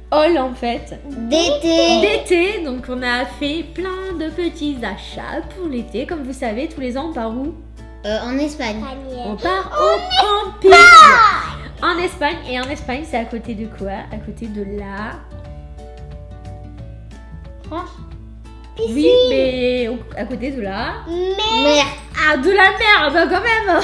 haul en fait. D'été. Donc on a fait plein de petits achats pour l'été. Comme vous savez, tous les ans on part où? En Espagne. On part au camping. En Espagne. Et en Espagne, c'est à côté de quoi? À côté de la... France. Oui, mais à côté de la... Mer. Ah, de la mer, bah quand même.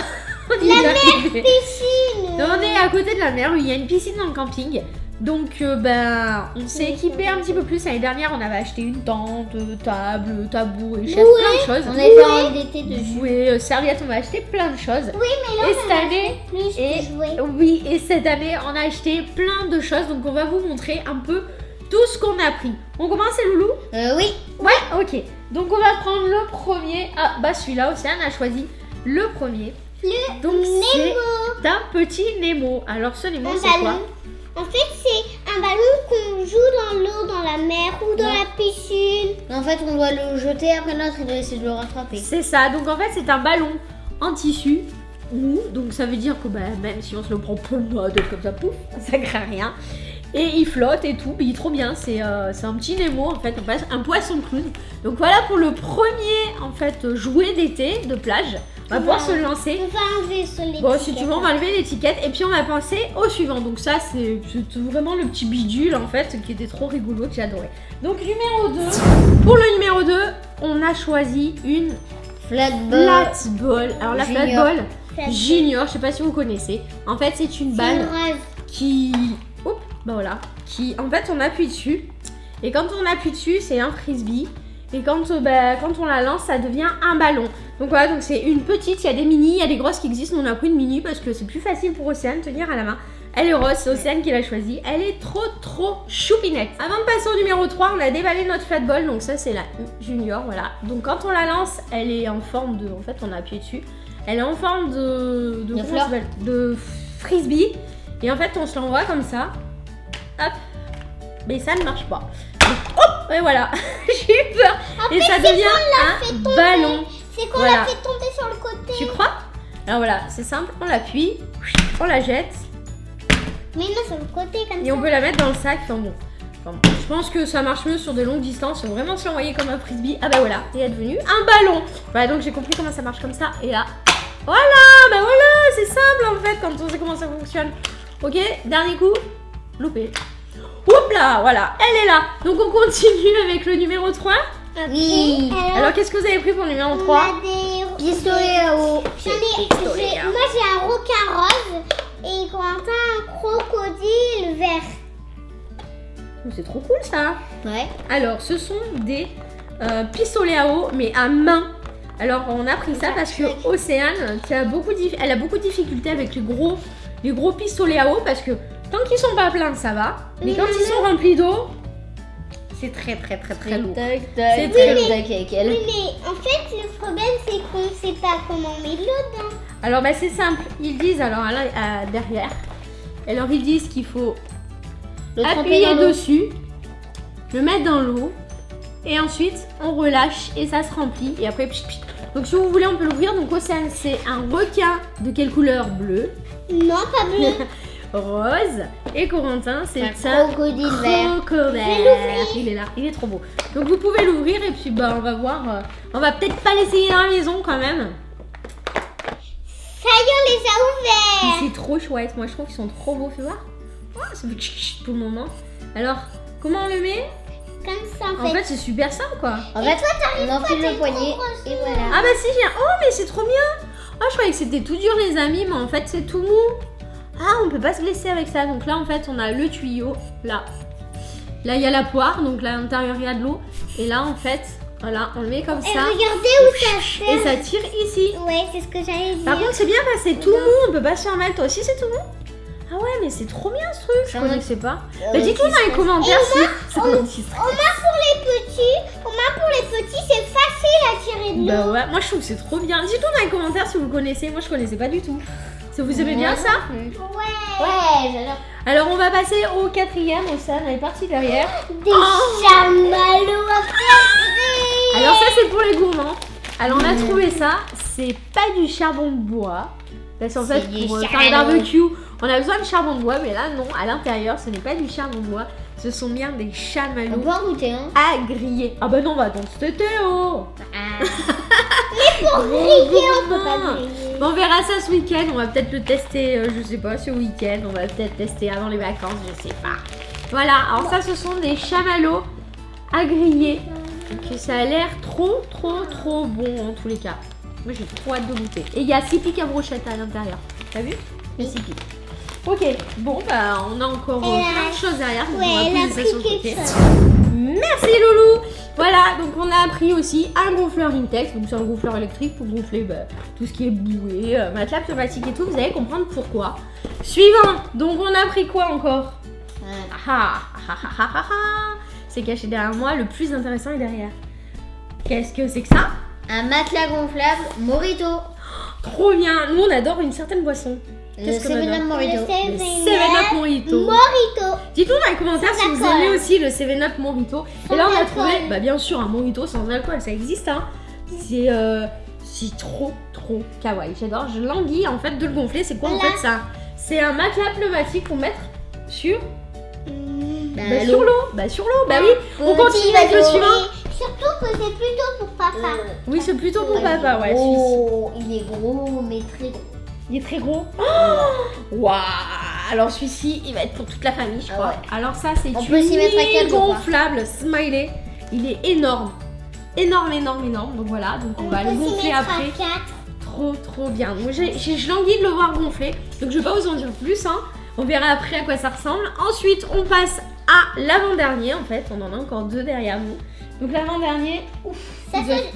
Piscine. On est à côté de la mer, il y a une piscine dans le camping. Donc on s'est équipé un petit peu plus. L'année dernière, on avait acheté une tente, table, tabouret, chaise, plein de choses. On avait fait un d'été dessus. Oui, serviette, on va acheter plein de choses. Oui, mais là, et cette année, plus de jouets. oui, et cette année, on a acheté plein de choses. Donc on va vous montrer un peu tout ce qu'on a pris. On commence, les loulous? Oui. Ouais, ok. Donc on va prendre le premier. Ah, bah celui-là, Océane a choisi le premier. Donc c'est un petit Nemo. Alors ce Nemo, c'est quoi? En fait, c'est un ballon qu'on joue dans l'eau, dans la mer ou dans la piscine. En fait, on doit le jeter, après l'autre, il doit essayer de le rattraper. C'est ça. Donc en fait, c'est un ballon en tissu mou. Donc ça veut dire que même si on se le prend pour le mode comme ça, pouf, ça craint rien. Et il flotte et tout, mais il est trop bien. C'est un petit Nemo en fait, un poisson clown. Donc voilà pour le premier en fait jouet d'été de plage. On va pouvoir se lancer. On va enlever sur l'étiquette. Bon, si tu veux, on va enlever l'étiquette et puis on va passer au suivant. Donc ça, c'est vraiment le petit bidule en fait qui était trop rigolo, que j'adorais. Donc numéro 2. Pour le numéro 2, on a choisi une flatball. Alors la flatball junior, je sais pas si vous connaissez. En fait, c'est une balle qui... Oups, bah voilà. Qui, en fait, on appuie dessus. Et quand on appuie dessus, c'est un frisbee. Et quand on la lance, ça devient un ballon. Donc voilà, donc c'est une petite, il y a des mini, il y a des grosses qui existent. Mais on a pris une mini parce que c'est plus facile pour Océane de tenir à la main. Elle est rose, c'est Océane qui l'a choisie. Elle est trop choupinette. Avant de passer au numéro 3, on a déballé notre flatball. Donc ça, c'est la junior, voilà. Donc quand on la lance, elle est en forme de... En fait, on a appuyé dessus. Elle est en forme de frisbee. Et en fait, on se l'envoie comme ça. Hop. Mais ça ne marche pas. Donc, hop, et voilà. J'ai eu peur. Et ça devient un ballon. C'est qu'on l'a fait tomber sur le côté. Tu crois? Alors voilà, c'est simple. On l'appuie. On la jette. Mais non, sur le côté comme ça. Et on peut la mettre dans le sac. Enfin bon. Je pense que ça marche mieux sur des longues distances. Faut vraiment se l'envoyer comme un frisbee. Ah bah voilà. Et elle est devenue un ballon. Voilà, donc j'ai compris comment ça marche comme ça. Et là, voilà. Bah voilà, c'est simple en fait quand on sait comment ça fonctionne. Ok, dernier coup. Loupé. Oups là, voilà, elle est là. Donc on continue avec le numéro 3. Oui. Alors qu'est-ce que vous avez pris pour le numéro 3? On a des pistolets à eau. Moi j'ai un requin rose et Corentin un crocodile vert. C'est trop cool ça. Ouais. Alors ce sont des pistolets à eau mais à main. Alors on a pris ça parce que Océane elle a beaucoup de difficultés avec les gros pistolets à eau parce que tant qu'ils sont pas pleins ça va. Mais quand ils sont remplis d'eau, c'est très lourd. C'est très lourd. Oui, mais en fait le problème c'est qu'on sait pas comment on met de l'eau dedans. Alors c'est simple, ils disent alors derrière. Alors ils disent qu'il faut appuyer dessus, le mettre dans l'eau et ensuite on relâche et ça se remplit et après pchit, pchit. Donc si vous voulez on peut l'ouvrir. Donc Océane c'est un requin de quelle couleur? Bleu. Non, pas bleu. Rose. Et Corentin c'est un crocodile vert. Il est là, il est trop beau. Donc vous pouvez l'ouvrir et puis on va voir. On va peut-être pas l'essayer dans la maison quand même. Ça y est, on les a ouverts. C'est trop chouette, moi je trouve qu'ils sont trop beaux, fais voir. Oh, ça fait pour le moment. Alors, comment on le met? Comme ça en fait. En fait c'est super simple quoi. En fait, on enfile le poignet et voilà. Ah bah si j'ai un... Oh mais c'est trop bien. Oh je croyais que c'était tout dur les amis, mais en fait c'est tout mou. Ah on peut pas se blesser avec ça. Donc là en fait on a le tuyau, là. Là il y a la poire, donc là à l'intérieur il y a de l'eau. Et là en fait, voilà, on le met comme ça. Regardez où ça fait. Et ça tire ici. Ouais, c'est ce que j'allais dire. Par contre c'est bien parce que c'est tout mou, on peut pas se faire mal. Toi aussi c'est tout mou? Ah ouais mais c'est trop bien ce truc, je connaissais pas. Bah dites-nous dans les commentaires si... Au moins pour les petits c'est facile à tirer de l'eau. Bah ouais, moi je trouve que c'est trop bien. Dites-nous dans les commentaires si vous connaissez, moi je connaissais pas du tout. Ça vous aimez bien ça? Ouais, j'adore. Alors on va passer au quatrième, Océane, elle est partie derrière. Des chamallows à faire. Alors ça c'est pour les gourmands. Alors on a trouvé ça, c'est pas du charbon de bois. Parce qu'en fait pour faire un barbecue, on a besoin de charbon de bois, mais là non, à l'intérieur ce n'est pas du charbon de bois. Ce sont bien des On chamallows peut en goûter, hein. à griller. Ah bah non, on va attendre cet été, oh. Mais pour griller, on peut pas griller. Bon, on verra ça ce week-end. On va peut-être le tester, je sais pas, ce week-end. On va peut-être tester avant les vacances, je sais pas. Voilà, alors ça, ce sont des chamallows à griller. Donc ça a l'air trop bon en tous les cas. Moi, j'ai trop hâte de goûter. Et il y a 6 pics à brochette à l'intérieur. T'as vu? Il y a 6 pics. Ok, bon, bah, on a encore plein de choses derrière. Donc on va poser ça sur le côté. Merci Loulou. Voilà, donc on a appris aussi un gonfleur Intex. Donc c'est un gonfleur électrique pour gonfler tout ce qui est bouée, matelas pneumatique et tout. Vous allez comprendre pourquoi. Suivant, donc on a appris quoi encore? C'est caché derrière moi, le plus intéressant est derrière. Qu'est-ce que c'est que ça? Un matelas gonflable Morito. Trop bien, nous on adore une certaine boisson. Le 7-Up Morito. Le 7-Up Morito. Dites-nous dans les commentaires si vous aimez aussi le 7-Up Morito. Et là on a trouvé, bien sûr, un Morito sans alcool, ça existe hein. C'est trop kawaii, j'adore. Je languis en fait de le gonfler. C'est quoi en fait ça? C'est un matelas pneumatique pour mettre sur sur l'eau. Sur l'eau, bah oui. On continue avec le suivant. Surtout que c'est plutôt pour papa. Oui, c'est plutôt pour papa, ouais. Oh, il est gros, mais très gros. Il est très gros. Waouh. Alors celui-ci, il va être pour toute la famille, je crois. Ouais. Alors ça, c'est une gonflable smiley. Il est énorme. Énorme. Donc voilà, donc on va le gonfler après. Trop bien. Moi, je languis de le voir gonfler. Donc je vais pas vous en dire plus, hein. On verra après à quoi ça ressemble. Ensuite, on passe à l'avant-dernier. En fait, on en a encore 2 derrière nous. Donc l'avant-dernier, ouf. Ça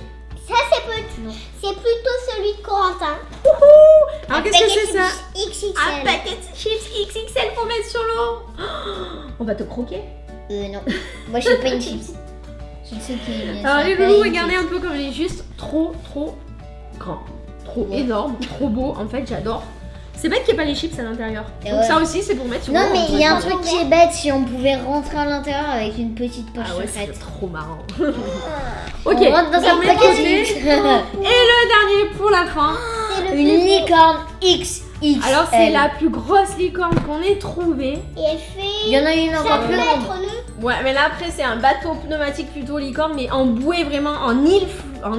c'est plutôt celui de Corentin. Alors qu'est-ce que c'est ça? XXL. Un paquet de chips XXL pour mettre sur l'eau. On va te croquer? Non. Moi je suis pas une chips. Je sais qui. Alors les loulous, regardez un peu comme il est juste trop grand. Trop énorme, trop beau. En fait, j'adore. C'est bête qu'il n'y ait pas les chips à l'intérieur. Donc ça aussi, c'est pour mettre sur l'eau. Non, mais il y a un truc qui est bête, si on pouvait rentrer à l'intérieur avec une petite poche secrète. C'est trop marrant. Ok, on rentre dans un paquet. Et le dernier pour la fin. Une licorne XXL. Alors c'est la plus grosse licorne qu'on ait trouvée. Et elle fait... Il y en a une encore plus grande. Ouais, mais là après c'est un bateau pneumatique plutôt licorne, mais en bouée vraiment, en île.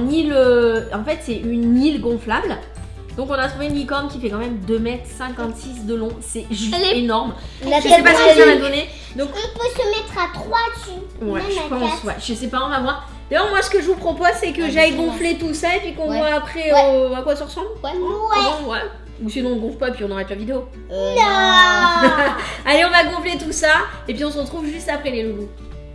En fait c'est une île gonflable. Donc on a trouvé une licorne qui fait quand même 2,56 m de long. C'est juste énorme. Je sais pas ce que ça va donner. Donc on peut se mettre à 3 dessus. Ouais, je pense, ouais. Je sais pas, on va voir. D'ailleurs, moi ce que je vous propose, c'est que j'aille gonfler tout ça et puis qu'on voit après à quoi ça ressemble. Ouais. Ou sinon on gonfle pas puis on arrête la vidéo. Non. Allez, on va gonfler tout ça et puis on se retrouve juste après les loulous.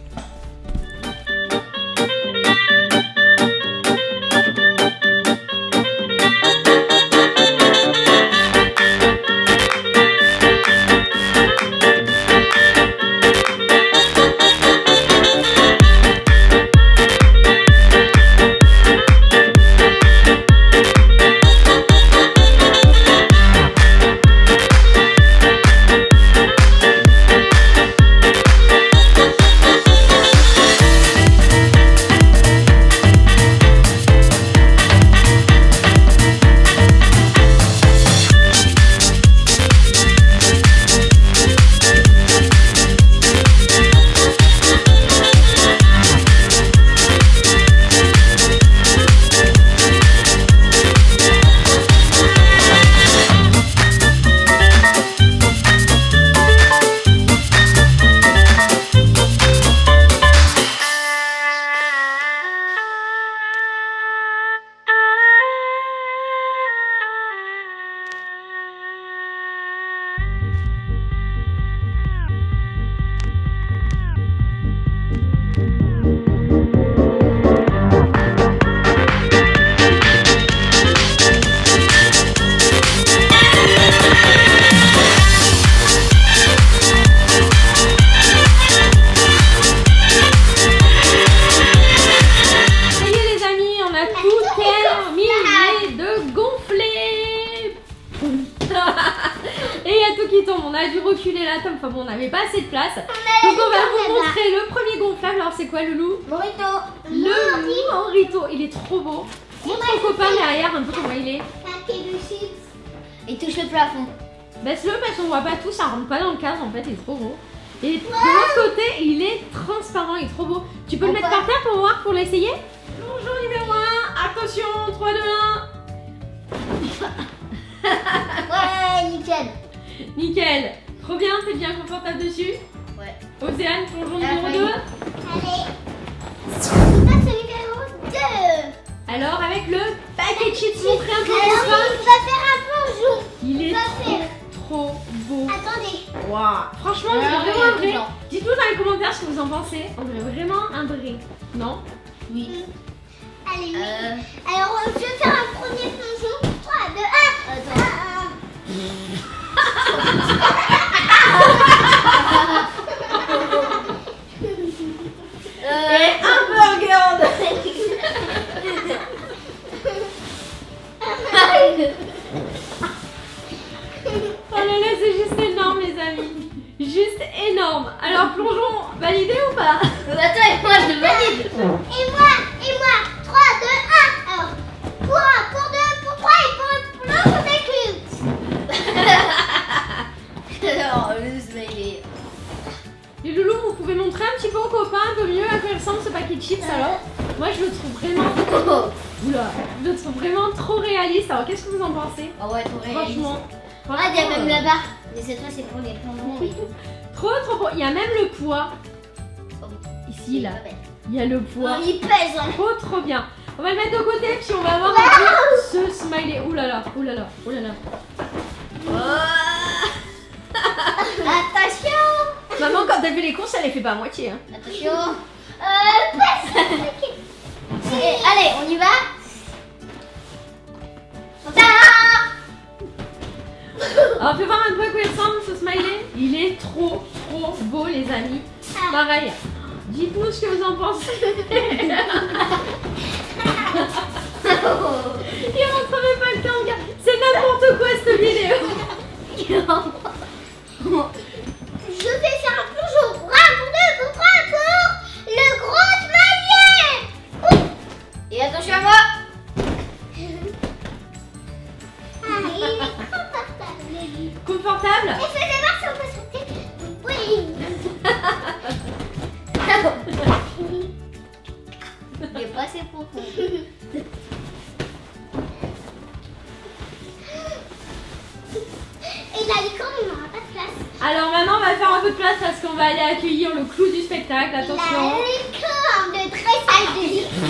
On a dû reculer la table, enfin bon, on n'avait pas assez de place. Donc on va vous montrer le premier gonflable. Alors c'est quoi, Loulou? Morito. Le Morito, il est trop beau. Montre ton copain derrière un peu comment il est. Il touche le plafond. Baisse-le parce qu'on voit pas tout, ça rentre pas dans le cadre en fait, il est trop beau. Et de l'autre côté, il est transparent, il est trop beau. Tu peux le mettre par terre pour voir, pour l'essayer? Plongeon numéro 1, attention, 3, 2, 1. Ouais, nickel. Nickel. Trop bien, t'es bien confortable dessus? Ouais. Océane, plongeon numéro 2. Allez. On passe au numéro 2. Alors, avec le paquet chips, montrez un peu Alors, tout ça. il va faire un plongeon. Il est faire. trop beau. Attendez. Waouh. Franchement, on dirait vraiment un vrai. Dites-nous dans les commentaires ce que vous en pensez. On dirait vraiment un vrai. Non? Oui. Allez, oui. Alors, je vais faire un premier plongeon. 3, 2, 1. Attends. Et un burger de... Oh là là, c'est juste énorme les amis. Juste énorme. Alors plongeon, validé ou pas? Attends, et moi je valide. Et moi. 3, 2, 1. Alors, pour 1, pour 2, pour 3 et pour l'autre, c'est Alors, le smiley. Les loulous, vous pouvez montrer un petit peu aux copains un peu mieux à quoi il ressemble ce paquet de chips alors? Moi je le trouve vraiment... Oula, je le trouve vraiment trop réaliste. Alors qu'est-ce que vous en pensez? Ah ouais, trop réaliste. Franchement. Ah, il y a même la barre. Mais cette fois, c'est pour les plongeons et tout. Trop beau. Il y a même le poids. Ici là. Il y a le poids. Il pèse. Hein. Trop bien. On va le mettre de côté puis on va voir un peu ce smiley. Oulala. Attention. Maman, quand elle fait les courses, elle les fait pas à moitié. Hein. Attention. Allez, on y va. Alors, on peut voir un peu à quoi il ressemble ce smiley. Il est trop beau, les amis. Pareil. Dites-nous ce que vous en pensez. Il rentre même pas le temps, gars. C'est n'importe quoi cette vidéo. Je vais faire un plongeon pour 1, pour 2, pour 3, pour le gros smiley. Et attention à moi. Il est confortable. Confortable? Et fais voir si on peut sauter. Oui. Il est pas assez profond. Et la licorne, on n'aura pas de place. Alors maintenant, on va faire un peu de place parce qu'on va aller accueillir le clou du spectacle. Attention. La licorne de dressage de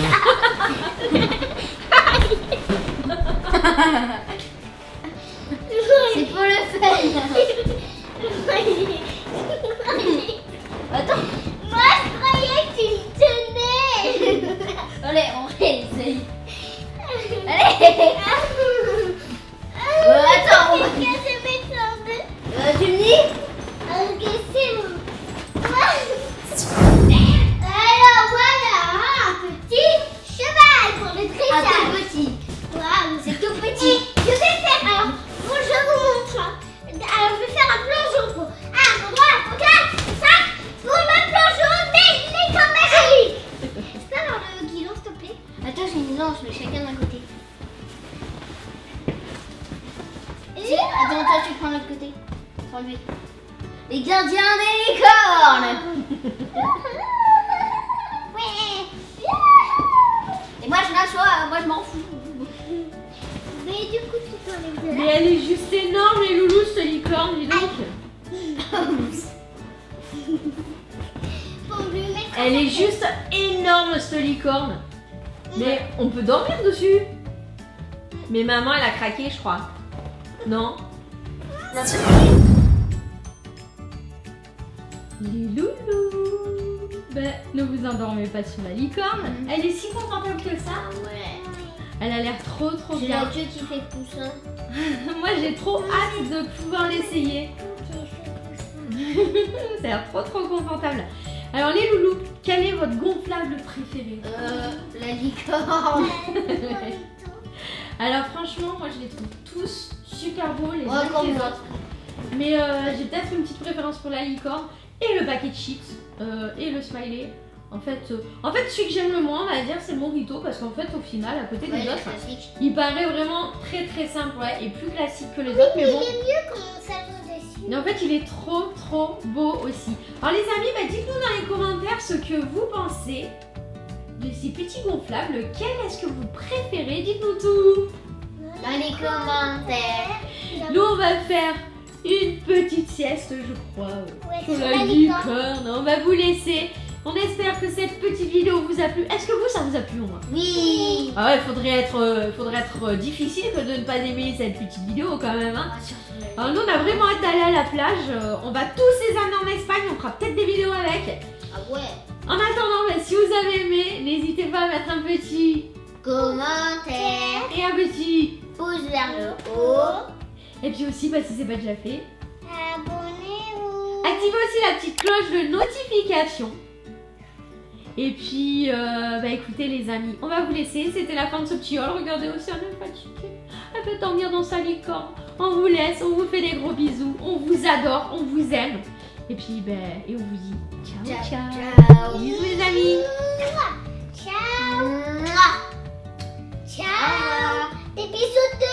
C'est pour le fun. Attends. Moi, je croyais que tu le tenais. Allez, on réessaye. Allez. Attends, on va casser mes jambes. Tu me dis? Ok, c'est bon. Alors voilà, un petit cheval pour le dressage. Un tout petit. Waouh, c'est tout petit. Je vais faire, alors, bon, je vous montre. Alors, je vais faire un plongeon pour 1, pour 3, pour 4, pour 5, pour le plongeon des licornes magiques. Est-ce que alors le guidon, s'il te plaît? Attends, j'ai une lance, mais chacun d'un côté. Attends, toi, tu prends l'autre côté. Prends lui. Les gardiens des licornes. Ouais. Et moi, je m'assois, moi, je m'en fous. Mais du coup, tu t'enlèves de là. Mais elle est juste énorme, les loulous, cette licorne, dis donc. Elle est juste énorme, cette licorne. Mais on peut dormir dessus. Mais maman, elle a craqué, je crois. Non? Les loulous. Ben, ne vous endormez pas sur la licorne. Elle est si confortable que ça. Ouais. Elle a l'air trop C'est bien. la queue qui fait poussin. Moi, j'ai trop hâte de pouvoir l'essayer. Ça a l'air trop confortable. Alors les loulous, quel est votre gonflable préféré? La licorne. Alors franchement, moi je les trouve tous super beaux les Ouais, uns que comme les moi. autres. Mais j'ai peut-être une petite préférence pour la licorne et le paquet de chips et le smiley. En fait, celui que j'aime le moins, on va dire, c'est le Morito parce qu'en fait, au final, à côté des autres, il paraît vraiment très simple, ouais, et plus classique que les autres. Mais bon, il est mieux quand on s'allonge dessus. Et en fait, il est trop beau aussi. Alors les amis, bah, dites-nous dans les commentaires ce que vous pensez de ces petits gonflables. Lequel est-ce que vous préférez? Dites-nous tout dans les commentaires. Nous, on va faire une petite sieste, je crois. Ouais, Sur sur la la licorne. On va vous laisser. On espère que cette petite vidéo vous a plu. Est-ce que vous, ça vous a plu au moins? Oui. Ah ouais, faudrait être difficile que de ne pas aimer cette petite vidéo quand même. Hein. Alors nous, on a vraiment hâte d'aller à la plage. On va tous les amener en Espagne. On fera peut-être des vidéos avec. Ah ouais. En attendant, bah, si vous avez aimé, n'hésitez pas à mettre un petit Commentaire. et un petit. Pouce vers le haut. Et puis aussi, bah, si c'est pas déjà fait, Abonnez-vous. activez aussi la petite cloche de notification. Et puis, bah écoutez les amis, on va vous laisser. C'était la fin de ce petit haul. Regardez aussi, elle est fatiguée. Elle peut dormir dans sa licorne. On vous laisse, on vous fait des gros bisous. On vous adore, on vous aime. Et puis, ben, et on vous dit ciao, ciao. Bisous les amis. Ciao. Ciao. Des bisous.